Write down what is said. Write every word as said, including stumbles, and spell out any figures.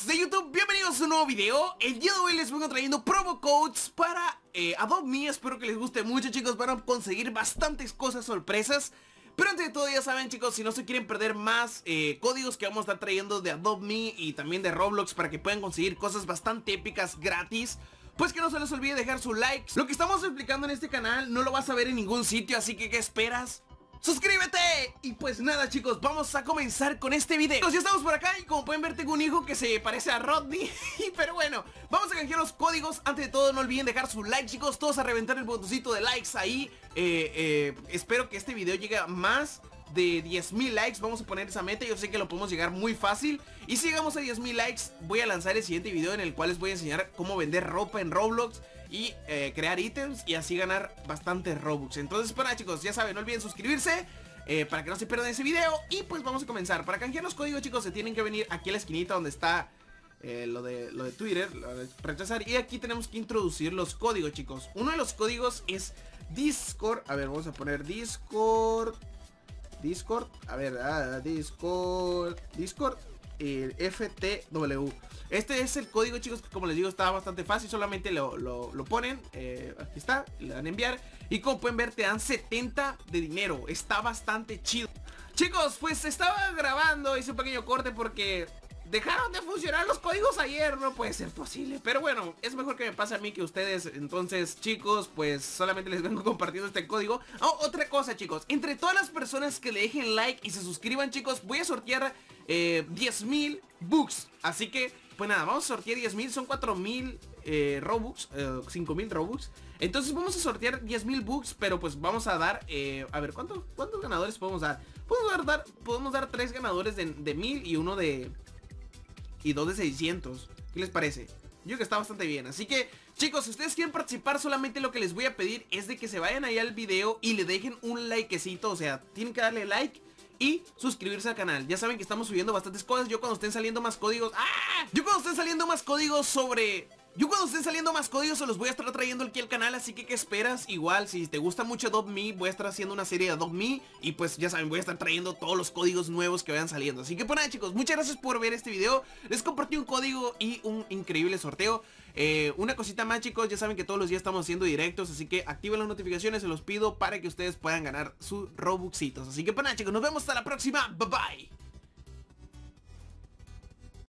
chicos de YouTube, bienvenidos a un nuevo video. El día de hoy les vengo trayendo promo codes para eh, Adopt Me. Espero que les guste mucho, chicos. Van a conseguir bastantes cosas sorpresas. Pero antes de todo, ya saben, chicos, si no se quieren perder más eh, códigos que vamos a estar trayendo de Adopt Me y también de Roblox para que puedan conseguir cosas bastante épicas gratis, pues que no se les olvide dejar su like. Lo que estamos explicando en este canal no lo vas a ver en ningún sitio, así que ¿qué esperas? ¡Suscríbete! Y pues nada, chicos, vamos a comenzar con este video. Pues ya estamos por acá y como pueden ver tengo un hijo que se parece a Rodney. Pero bueno, vamos a canjear los códigos. Antes de todo, no olviden dejar su like, chicos. Todos a reventar el botoncito de likes ahí. eh, eh, Espero que este video llegue a más de diez mil likes. Vamos a poner esa meta. Yo sé que lo podemos llegar muy fácil. Y si llegamos a diez mil likes, voy a lanzar el siguiente video en el cual les voy a enseñar cómo vender ropa en Roblox y eh, crear ítems y así ganar bastante Robux. Entonces, para chicos, ya saben, no olviden suscribirse eh, para que no se pierdan ese video. Y pues vamos a comenzar. Para canjear los códigos, chicos, se tienen que venir aquí a la esquinita donde está eh, lo, de, lo de Twitter, lo de rechazar. Y aquí tenemos que introducir los códigos, chicos. Uno de los códigos es Discord. A ver, vamos a poner Discord Discord, a ver, ah, Discord Discord eh, F T W. Este es el código, chicos, que como les digo está bastante fácil. Solamente lo, lo, lo ponen, eh, aquí está, le dan a enviar. Y como pueden ver te dan setenta de dinero. Está bastante chido. Chicos, pues estaba grabando, hice un pequeño corte porque dejaron de funcionar los códigos ayer. No puede ser posible, pero bueno, es mejor que me pase a mí que a ustedes. Entonces, chicos, pues solamente les vengo compartiendo este código. Oh, otra cosa, chicos, entre todas las personas que le dejen like y se suscriban, chicos, voy a sortear eh, diez mil bucks. Así que, pues nada, vamos a sortear diez mil. Son cuatro mil eh, Robux, eh, cinco mil Robux. Entonces vamos a sortear diez mil bucks. Pero pues vamos a dar, eh, a ver, ¿cuántos, ¿cuántos ganadores podemos dar? Podemos dar, dar, podemos dar tres ganadores de, de mil y uno de... y dos de seiscientos. ¿Qué les parece? Yo creo que está bastante bien. Así que, chicos, si ustedes quieren participar, solamente lo que les voy a pedir es de que se vayan ahí al video y le dejen un likecito. O sea, tienen que darle like y suscribirse al canal. Ya saben que estamos subiendo bastantes cosas. Yo cuando estén saliendo más códigos... ¡Ah! Yo cuando estén saliendo más códigos sobre... Yo cuando estén saliendo más códigos se los voy a estar trayendo aquí al canal, así que ¿qué esperas? Igual, si te gusta mucho Adopt Me, voy a estar haciendo una serie de Adopt Me. Y pues ya saben, voy a estar trayendo todos los códigos nuevos que vayan saliendo. Así que pues nada, chicos, muchas gracias por ver este video. Les compartí un código y un increíble sorteo. eh, Una cosita más, chicos, ya saben que todos los días estamos haciendo directos, así que activen las notificaciones, se los pido para que ustedes puedan ganar sus Robuxitos. Así que pues nada, chicos, nos vemos hasta la próxima, bye bye.